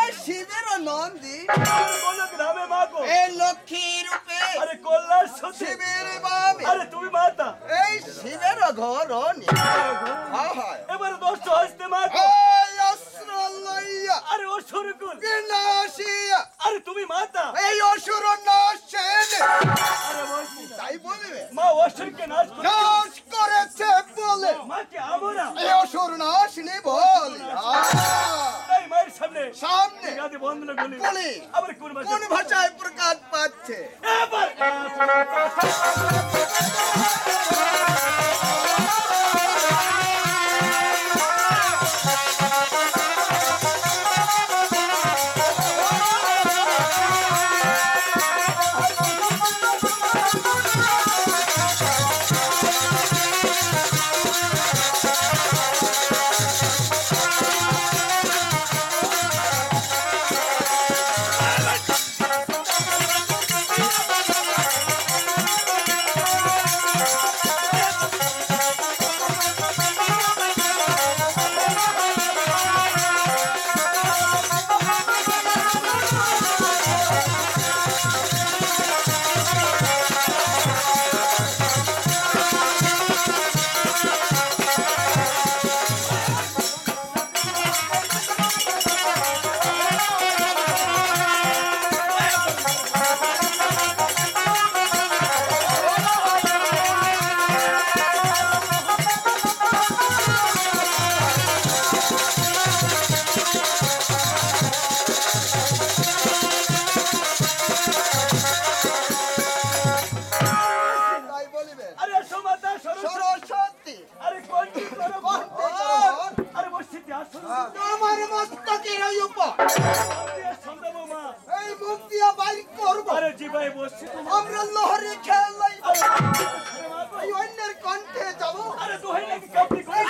শিবের নন্দী বলো গ্রামে মা গো এই লক্ষ্মী রূপে আরে কল্যাণ সত্যি শিবের বামে আরে তুমি মাতা এই শিবের ঘর এবারে দশ হস্তে মা গো এই অস্ত্র লইয়া আরে অসুরকুল বিনাশিয়া আরে তুমি মাতা এই অসুর নাশেন আরে বলছি তাই বলবে মা অসুরকে নাশ করে নাশ করেছে বলে মাকে আমরা এই অসুর নাশনি বল এই মায়ের সামনে সামনে গাদি বন্ধন গলি বলি আবার কোন কোন ভাষায় প্রকাশ পাচ্ছে এবার তাই বলিবে আরে সমাতা সরস্বতী সরস্বতী আরে কোনটি করো কোনটি করো? আরে বসিতে আসুন আমার মস্তকের উপর সন্দেহ মা এই মুখ দিয়া বাইর করব আরে জিবাই বসছি আমরা লহরে খেলাই আরে এই অন্যের কণ্ঠে যাব আরে দোহাই নাকি কাপড়ি করে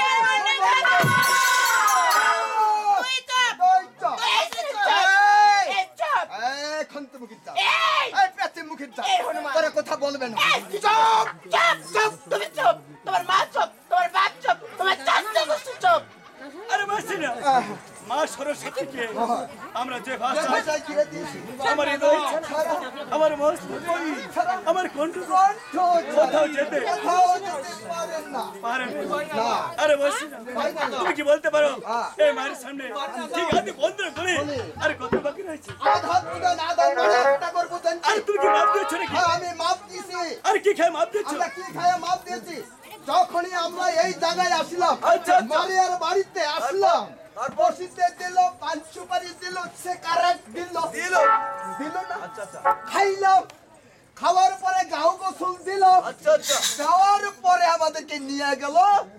এখন তো মুখে যা এই পেটে মুখে যা তোরা কথা বলবে না চুপ চুপ তুমি চুপ তোমার মা চুপ তোমার বাপ চুপ তোমার চাচা গোষ্ঠী চুপ আরে বসছি না মা সরস্বতীকে আমরা যে ভাষা ভাষায় ছেড়ে দিয়েছি আমার হৃদয় আমার মস্ত আমার কণ্ঠ কণ্ঠ কোথাও যেতে কোথাও যেতে পারেন না পারেন না আরে বসছি না তুমি কি বলতে পারো এই মায়ের সামনে ঠিক আছে বন্ধ করে আরে কত বাকি রয়েছে আধার দিন আধার মানে একটা করবো জানছি আরে তুমি কি মাপ দিচ্ছ নাকি আমি মাপ দিছি আরে কি খায় মাপ দিচ্ছ আমরা কি খায়া মাপ দিয়েছি যখনই আমরা এই জায়গায় আসলাম আচ্ছা, আচ্ছা। মারিয়ার বাড়িতে আসলাম আর বসিতে দিল পাঁচ সুপারি দিল সে কারেক্ট দিল দিল না আচ্ছা আচ্ছা খাইলাম খাওয়ার পরে গাও গোসল দিল আচ্ছা আচ্ছা দেওয়ার পরে আমাদেরকে নিয়ে গেল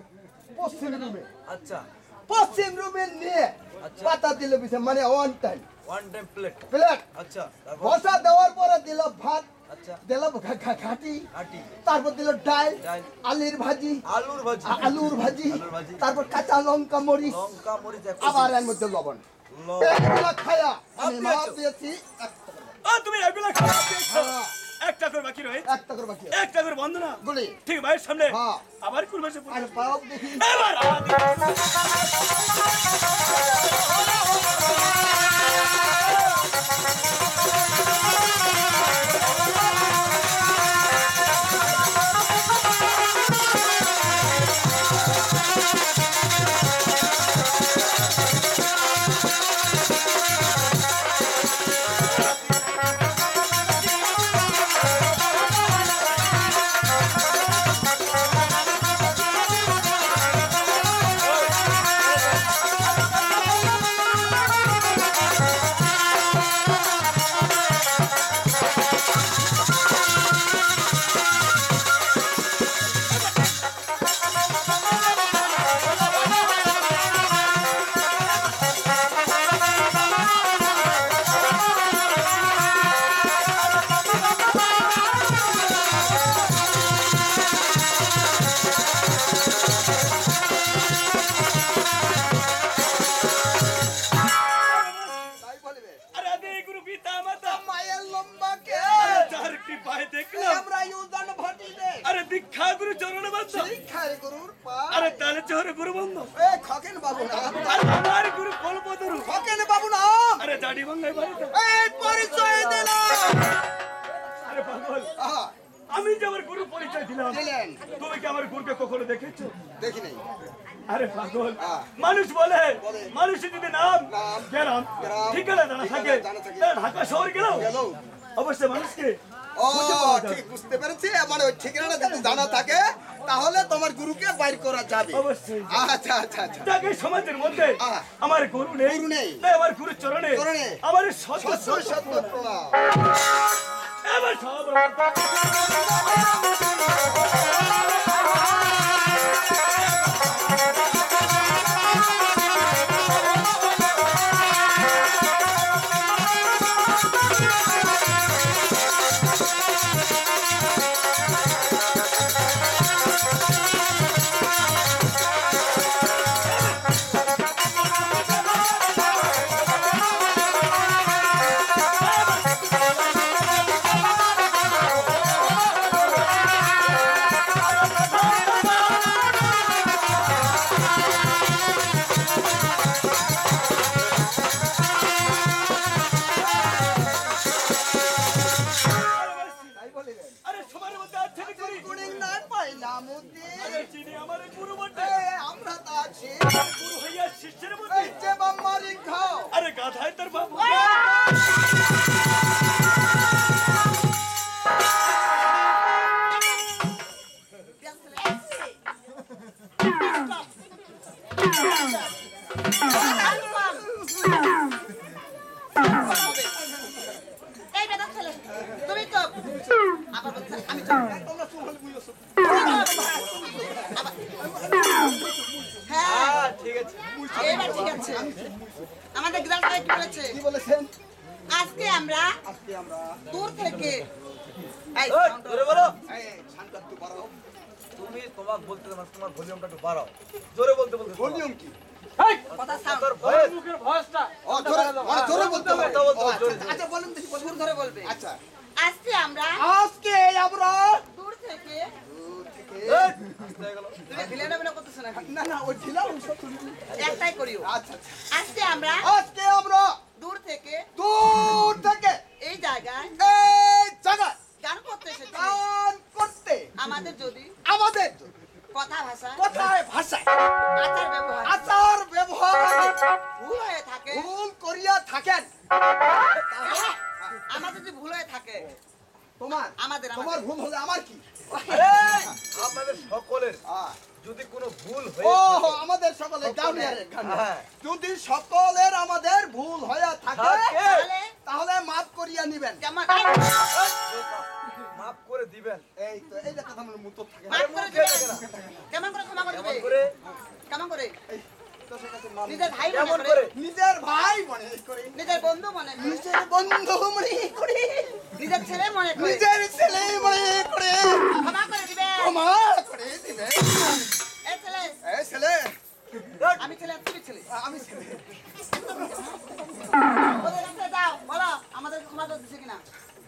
পশ্চিম রুমে আচ্ছা পশ্চিম রুমে নিয়ে আচ্ছা। পাতা দিল পিছে মানে one time one time plate plate আচ্ছা তারপর বসা দেওয়ার পরে দিল ভাত আচ্ছা দিল ঘাটি আটি তারপর দিল ডাল ডাল। আলুর ভাজি আলুর ভাজি আলুর ভাজি আলুর ভাজি। তারপর কাঁচা লঙ্কা মরিচ লঙ্কা মরিচ এক আবার এর মধ্যে লবণ লবণ। এগুলা খায়া আমি মাপ মাপ দিয়েছো? দিয়েছি ও তুমি এগুলা খাওয়া দিয়েছো হ্যাঁ। একটা করে বাকি রয়েছে একটা করে বাকি একটা করে বন্ধ না বলি ঠিক ভাইয়ের সামনে হ্যাঁ। আবার কোন ভাষা আর পাপ দেখি এবার খকেন বাবু না দাড়ি ভাঙাই বাড়িতে। এই পরিচয় দিলাম। আরে পাগল, আহা, আমি যে আমার গুরু পরিচয় দিলাম, দিলেন। তুমি কি আমার গুরুকে কখনো দেখেছো? দেখি নাই। আরে পাগল, হ্যাঁ। মানুষ বলে বলে। মানুষের যদি নাম নাম, গ্রাম গ্রাম, ঠিকানা জানা থাকে, জানা থাকে। তাহলে ঢাকা শহর গেল গেল। অবশ্যই মানুষকে ও খুঁজে পাওয়া যাবে। ঠিক বুঝতে পেরেছি, মানে ওই ঠিকানাটা যদি জানা থাকে তাহলে তোমার গুরুকে বাইর করা যাবে। অবশ্যই। আচ্ছা আচ্ছা আচ্ছা। যাকে সমাজের মধ্যে হ্যাঁ। আমার গুরু নেই, গুরু নেই। তাই আমার গুরুর চরণে চরণে আমার শত সত্য শত সত্য প্রণাম। এবার সব তাই বলিলেন। আরে সবার মধ্যে আছে কি করি? গুণী না পাইলাম উদ্দিন। আরে চিনি আমার গুরু বটে, এই আমরা তো আছি। গুরু হইয়া শিষ্যের মধ্যে। এই যে বাম্মারি খাও। আরে গাধায় তোর বাবু। এই বেটা ছেলে, তুমি তো আবার বলছো, আমি তো তোমরা চুপ হলে বুঝেছো। হ্যাঁ ঠিক আছে। এবার ঠিক আছে। আমাদের গ্রামে কি বলেছে? কি বলেছেন? আজকে আমরা আজকে আমরা দূর থেকে এই জোরে বলো। এই শান্ত একটু বাড়াও। তুমি তোমাকে বলতে না, তোমার ভলিউমটা একটু বাড়াও। জোরে বলতে বলতে শোনাও। ভলিউম কি? কথা সাউন্ড তোর ভয়েস ও জোরে মানে জোরে বলতে হবে। কথা বলতে ও, হবে, জোরে, আচ্ছা, জোরে। আচ্ছা বলুন দেখি সুর ধরে বলবে। আচ্ছা আজকে আমরা আজকে আমরা দূর থেকে এই, আস্তে হয়ে গেল। তুমি ভিলেন অভিনয় করতেছো নাকি? না না ওই ঢিলা ওই সব তুলি। একটাই করিও। আচ্ছা আচ্ছা। আজকে আমরা আজকে আমরা দূর থেকে দূর থেকে এই জায়গায় এই জায়গায় গান করতে এসেছি। গান করতে আমাদের যদি আমাদের কথা ভাষা কথায় ভাষায় আচার ব্যবহার আচার ব্যবহার ভুল হয়ে থাকে, ভুল করিয়া থাকেন আমার যদি ভুল হয়ে থাকে তোমার আমাদের তোমার ভুল হলে আমার কি? এই, আপনাদের সকলের আহ, যদি কোনো ভুল ও হয়ে থাকে, আমাদের সকলের গাউনিয়ারের হ্যাঁ। যদি সকলের আমাদের ভুল হইয়া থাকে থাকে, তাহলে তাহলে মাফ করিয়া নিবেন। কেমন মাফ করে দিবেন। এই তো এইটা কথা মনে মুতো থাকে না। মাফ করে মুখে থাকে দিবেন। না। কেমন করে ক্ষমা করে কেমন দিবে? করে? কেমন করে? এই, তোর কাছে মাপ নিজের ভাই কেমন মনে করে? করে, নিজের ভাই মনে করে, নিজের বন্ধু মনে করে, নিজের বন্ধু মনে করে, নিজের ছেলে মনে করে নিজের ছেলে মনে করে ক্ষমা করে দিবে। ক্ষমা করে দিবে। এই ছেলে, এই ছেলে, আমি ছেলে আর তুমি ছেলে। আমি ছেলে, ওদের কাছে যাও, বলো আমাদের ক্ষমা করে দিছে কিনা।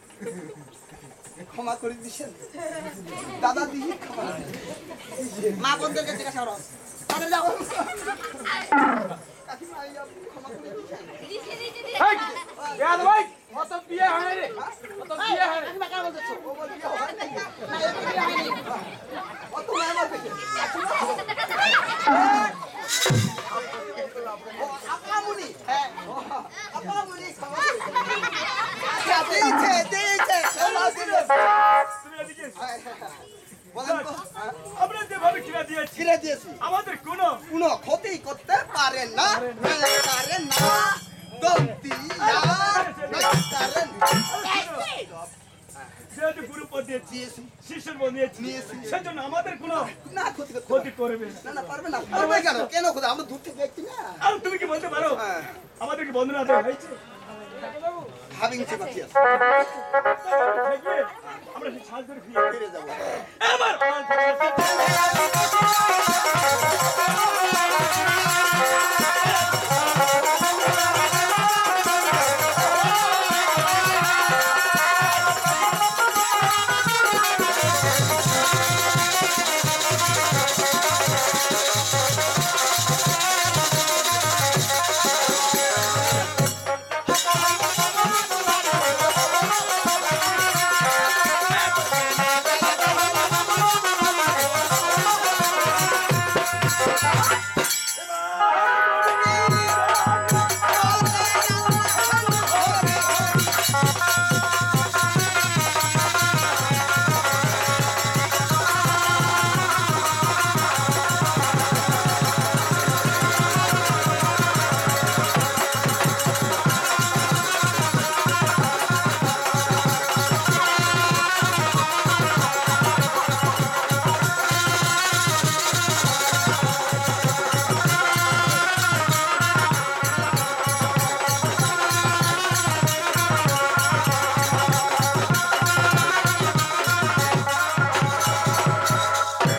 ক্ষমা করে দিছেন দাদা দিহি ক্ষমা করে দিছেন। মা বোনদেরকে জিজ্ঞাসা করো, তাদের যাও। কাকিমা আইয়া ক্ষমা করে দিছেন। এই, কাকিমা কেন বলতেছো? ও বলে বিয়ে হয় নাকি? না, এর বিয়ে হয়নি। অত নয় আমার পেটে। ও আপামুনি, হ্যাঁ, আপামুনি ক্ষমা করে দিছেন। আচ্ছা, দিয়েছে, দিয়েছে, ক্ষমা দিয়েছে। তুমি এদিকে এসো। বলেন তো, আমরা যেভাবে কিনা দিয়েছি ফিরে দিয়েছি আমাদের কোনো কোনো ক্ষতি করতে পারে না, পারে না, দম দিয়া পারেন। যেহেতু গুরু পদ দিয়েছি শিষ্যের পদ দিয়েছি সেজন্য আমাদের কোনো না ক্ষতি করতে ক্ষতি করবে না। না না পারবে না, পারবে কেন? কেন ক্ষতি? আমরা দূর থেকে দেখছি না। আর তুমি কি বলতে পারো হ্যাঁ। আমাদের কি বন্ধনা দেওয়া হয়েছে? ভাবিংছে বাকি আছে, দেখবে, আমরা সেই সাজ ধরে ফিরে ফিরে যাবো। এবার এই,